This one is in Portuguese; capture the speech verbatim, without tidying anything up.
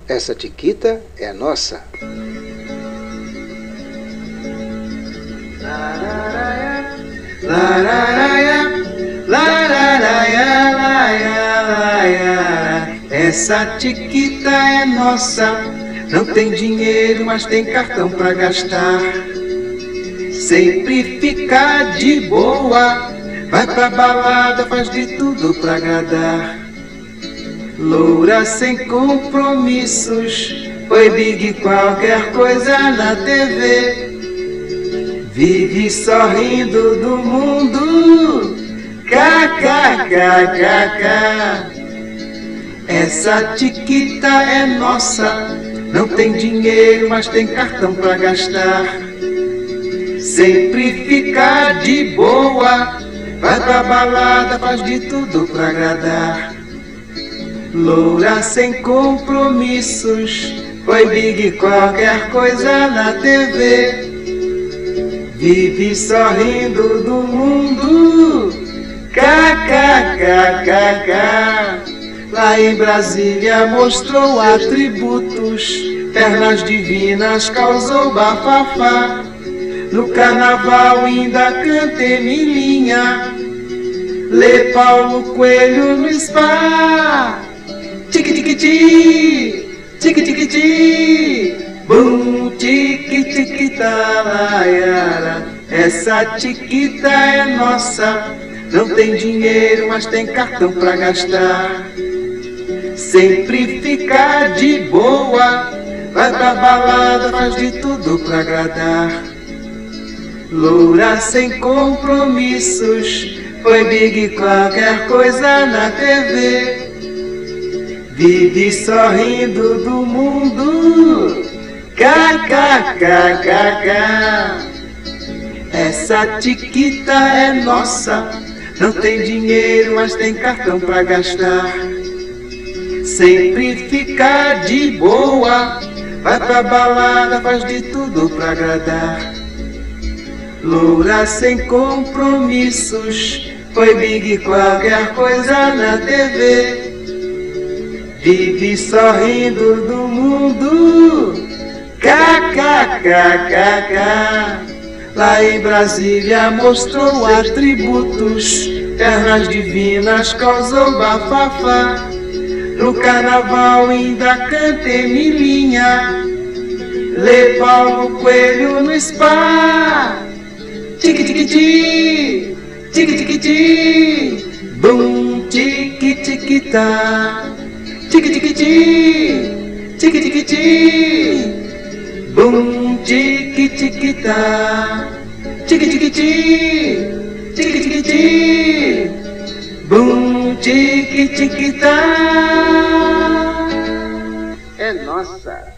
Essa Chiquita é nossa. Essa Chiquita é nossa. Não tem dinheiro, mas tem cartão pra gastar. Sempre fica de boa, vai pra balada, faz de tudo pra agradar. Loura sem compromissos, foi big qualquer coisa na T V. Vive sorrindo do mundo, kkkkkk. Essa Chiquita é nossa, não tem dinheiro, mas tem cartão pra gastar. Sempre fica de boa, vai pra balada, faz de tudo pra agradar. Loura sem compromissos, foi big qualquer coisa na T V. Vive sorrindo do mundo, kkkkkk. Lá em Brasília mostrou atributos, pernas divinas causou bafafá. No carnaval ainda cantei milinha, lê Paulo Coelho no spa. Tiqui-tiqui-ti, tiqui-tiqui-ti, bum, tiqui-tiqui-ta-la-yara. Essa Chiquita é nossa, não tem dinheiro, mas tem cartão pra gastar. Sempre fica de boa, vai pra balada, faz de tudo pra agradar. Loura sem compromissos, foi big qualquer coisa na T V. Vive sorrindo do mundo, kkkkkk. Essa Chiquita é nossa, não tem dinheiro, mas tem cartão pra gastar. Sempre fica de boa, vai pra balada, faz de tudo pra agradar. Loura sem compromissos, foi big qualquer coisa na T V. Vive sorrindo do mundo, kkkkkk. Lá em Brasília mostrou atributos, pernas divinas causou bafafá. No carnaval ainda cantei milinha, lê Paulo Coelho no spa. Tiqui-tiqui-ti, tiqui-tiqui-ti, bum, tiqui-tiqui-tá. Tiqui-tiqui-ti, tiqui-tiqui-ti, bum, tiqui-tiqui-tá. Tiqui-tiqui-ti, tiqui-tiqui-ti, bum, tiqui-tiqui-tá. É nossa.